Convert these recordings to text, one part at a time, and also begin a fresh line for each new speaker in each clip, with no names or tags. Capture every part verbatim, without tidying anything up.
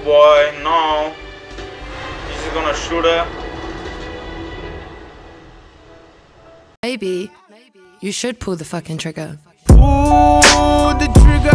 boy, no. He's just gonna shoot her.
Maybe you should pull the fucking trigger.
Pull the trigger.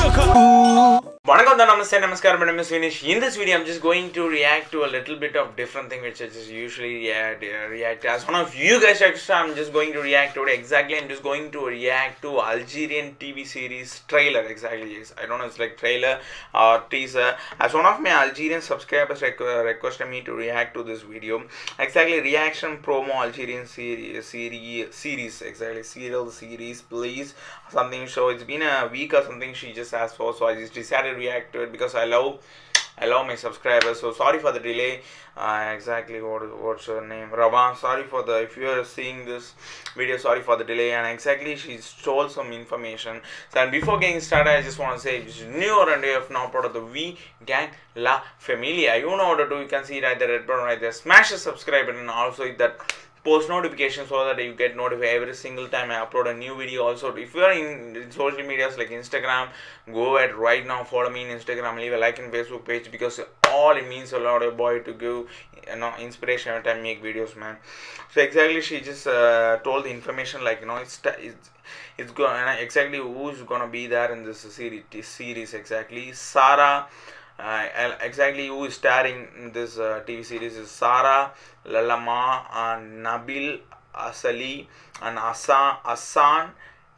Vanakkam, namaste, namaskaram, my name is Vinish. In this video, I'm just going to react to a little bit of different thing which I just usually react, uh, react as one of you guys extra. I'm just going to react to it exactly. I'm just going to react to Algerian T V series trailer exactly. Yes, I don't know, it's like trailer or teaser. As one of my Algerian subscribers requ requested me to react to this video, exactly reaction promo Algerian series series series exactly serial series please something. So it's been a week or something she just asked for, so I just decided to react to it because I love I love my subscribers. So sorry for the delay. Uh, exactly what what's her name, Ravan. Sorry for the, if you are seeing this video, sorry for the delay. And exactly she stole some information. So and before getting started, I just want to say, if you new or and you have not part of the V Gang La Familia, you know what to do. You can see right the red button right there. Smash the subscribe button and also hit that post notification so that you get notified every single time I upload a new video. Also, if you are in, in social medias like Instagram, go ahead right now, follow me in Instagram, leave a like in Facebook page, because all it means a lot of boy to give, you know, inspiration every time I make videos, man. So exactly she just uh, told the information, like, you know, it's it's it's gonna exactly who's gonna be there in this series series exactly. Sarah. Uh, exactly who is starring in this uh, T V series is Sarah Lalama and Nabil Asali and Asan Asan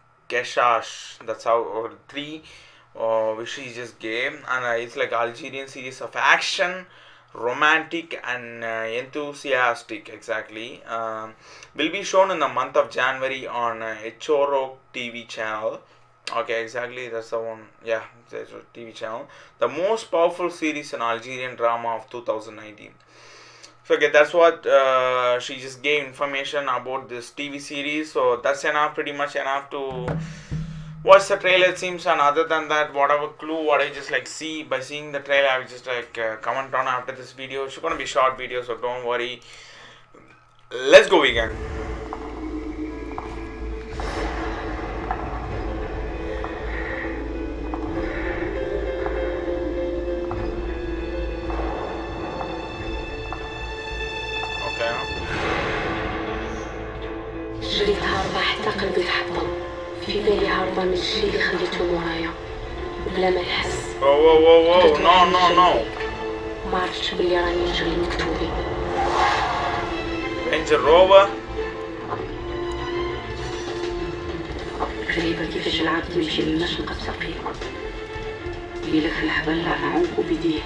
Keshash. That's how, or three uh, which she just gave, and uh, it's like Algerian series of action, romantic and uh, enthusiastic exactly. Um, will be shown in the month of January on uh, Echoro T V channel. Okay, exactly, that's the one. Yeah, that's a T V channel. The most powerful series in Algerian drama of two thousand nineteen. So okay, that's what uh, she just gave information about this T V series. So that's enough, pretty much enough to watch the trailer, it seems. And other than that, whatever clue what I just like see by seeing the trailer, I will just like uh, comment on after this video. It's gonna be short video, so don't worry. Let's go again.
جريت هاربة حتى قلبي تحطم، في بالي هاربة من الشي اللي خليته ورايا بلا ما نحس.
واو واو واو نو نو نو
ما عرفتش بلي راني نجري مكتوبي.
رينج روفر.
غريبة كيفاش العبد يمشي للمشنقة بسقيه، يلك في الحبل على عنقه بيديه.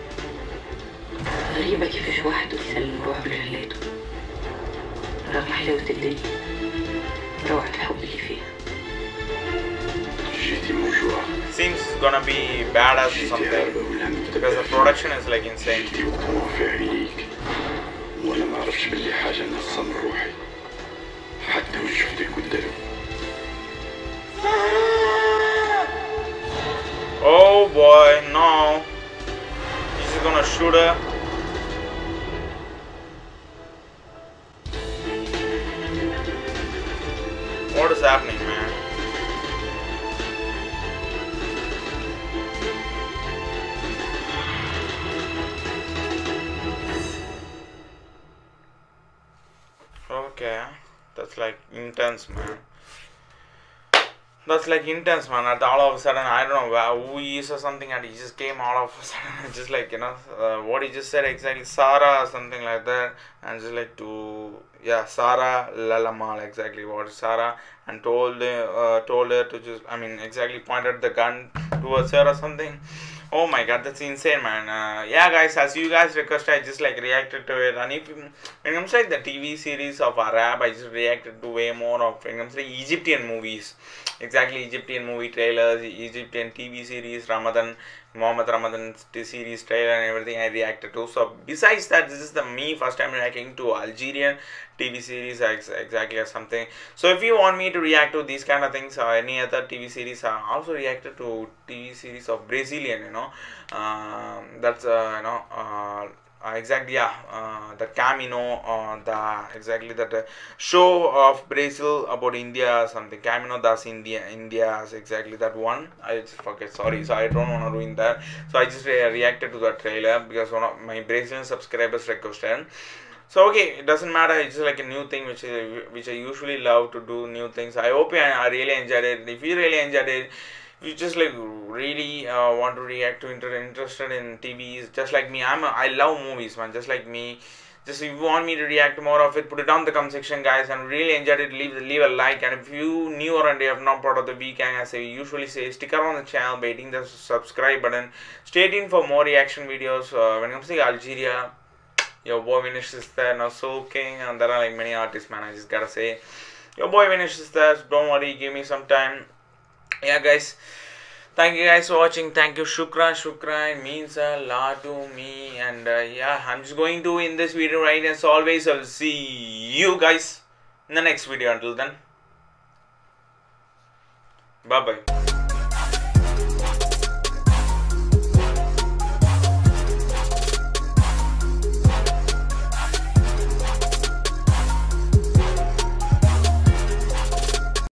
غريبة كيفاش واحد يسلم روح برجليته. رغم حلاوة الدنيا، روعة الحب اللي فيها.
Seems it's gonna be badass or something, because the production is like insane.
وانا ما اعرفش باللي حاجة ناقصة من روحي حتى وش شفتك قدامي.
Oh boy, no. He's just gonna shoot her. What is happening, man? Okay, that's like intense, man. That's like intense, man. At all of a sudden, I don't know who he is or something, and he just came all of a sudden, just like, you know, uh, what he just said exactly, Sarah or something like that, and just like to, yeah, Sarah Lalamal, exactly what is Sarah, and told uh, told her to just, I mean, exactly pointed the gun towards her or something. Oh my god, that's insane, man. Uh, yeah, guys, as you guys requested, I just like reacted to it. And if when it comes like the T V series of Arab, I just reacted to way more of when it comes like Egyptian movies. Exactly, Egyptian movie trailers, Egyptian T V series, Ramadan, Mohammed Ramadan series trailer and everything I reacted to. So besides that, this is the me first time reacting to Algerian T V series exactly or something. So if you want me to react to these kind of things or any other T V series, I also reacted to T V series of Brazilian, you know, um, that's uh, you know uh, uh, exactly, yeah, uh, the Camino, uh, the exactly that uh, show of Brazil about India, something Camino das India, India's exactly that one. I just forget. Sorry, so I don't want to ruin that. So I just re reacted to the trailer because one of my Brazilian subscribers requested. So okay, it doesn't matter. It's just like a new thing which I, which I usually love to do new things. I hope I, I really enjoyed it. If you really enjoyed it, you just like really uh, want to react to inter interested in T Vs, just like me. I'm a, I love movies, man. Just like me. Just if you want me to react to more of it, put it down in the comment section, guys. And really enjoyed it, leave leave a like. And if you newer and you have not part of the weekend, as I usually say, stick around the channel by hitting the subscribe button. Stay tuned for more reaction videos. Uh, when it comes to Algeria, your boy Vinish is there now, Soul King, and there are like many artists, man. I just gotta say, your boy Vinish is there. So don't worry, give me some time. Yeah, guys, thank you guys for watching. Thank you, shukran shukran, it means a lot to me. And uh, yeah, I'm just going to end this video right. As always, I'll see you guys in the next video. Until then, bye bye.